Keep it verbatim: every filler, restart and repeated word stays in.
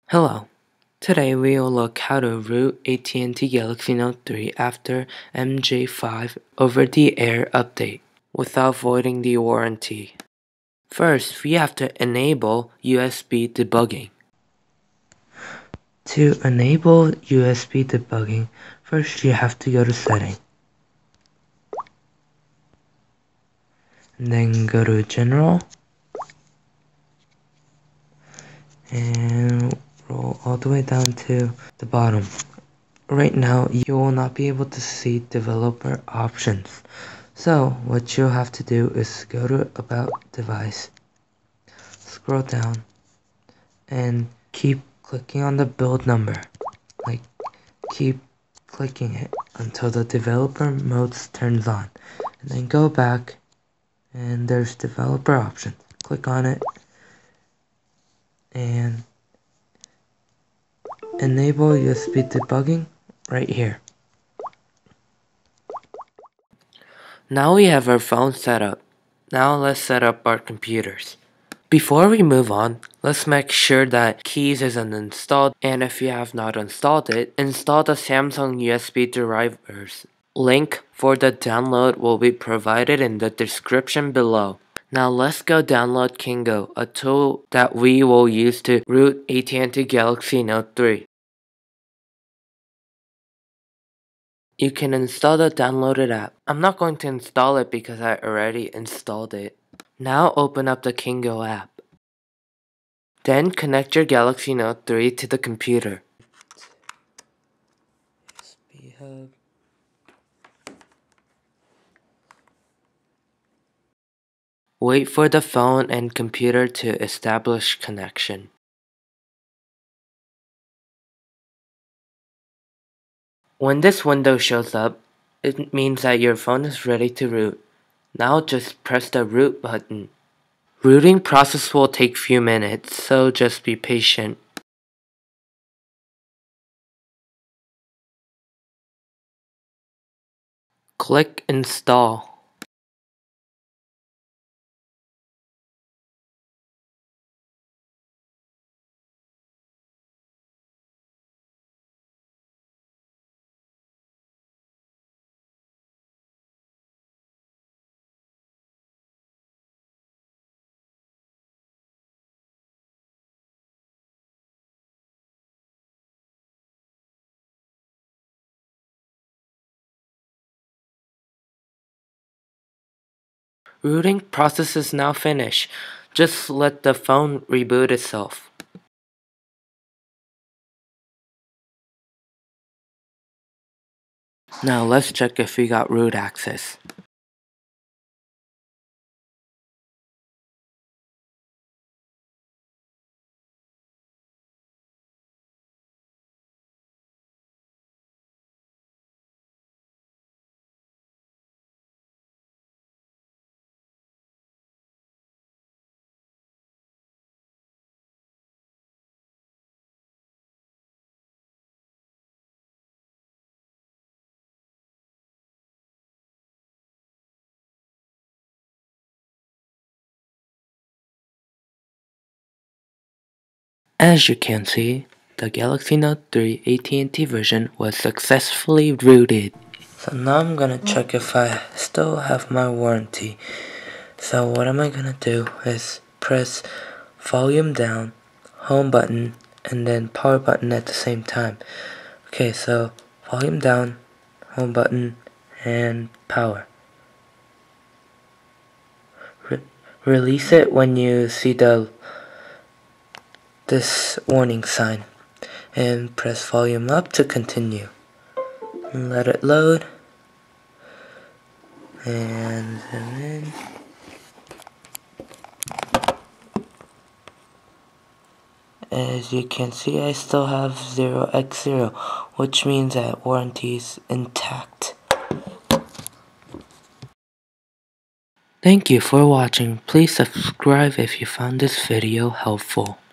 Hello. Today we will look how to root A T and T Galaxy Note three after M J five over-the-air update without voiding the warranty. First, we have to enable U S B debugging. To enable U S B debugging, first you have to go to Setting. And then go to General. And roll all the way down to the bottom. Right now, you will not be able to see developer options. So, what you'll have to do is go to About Device, scroll down, and keep clicking on the build number. Like, keep clicking it until the developer mode turns on. And then go back, and there's developer options. Click on it, and enable U S B debugging right here. Now we have our phone set up. Now let's set up our computers. Before we move on, let's make sure that Keys isn't installed, and if you have not installed it, install the Samsung U S B drivers. Link for the download will be provided in the description below. Now let's go download Kingo, a tool that we will use to root A T and T Galaxy Note three. You can install the downloaded app. I'm not going to install it because I already installed it. Now open up the Kingo app. Then connect your Galaxy Note three to the computer. U S B hub. Wait for the phone and computer to establish connection. When this window shows up, it means that your phone is ready to root. Now just press the root button. Rooting process will take few minutes, so just be patient. Click Install. Rooting process is now finished. Just let the phone reboot itself. Now let's check if we got root access. As you can see, the Galaxy Note three A T and T version was successfully rooted. So now I'm gonna check if I still have my warranty. So what am I gonna do is press volume down, home button, and then power button at the same time. Okay, so volume down, home button, and power. Re release it when you see the this warning sign, and press volume up to continue. And let it load, and zoom in. As you can see, I still have zero by zero, which means that warranty is intact. Thank you for watching. Please subscribe if you found this video helpful.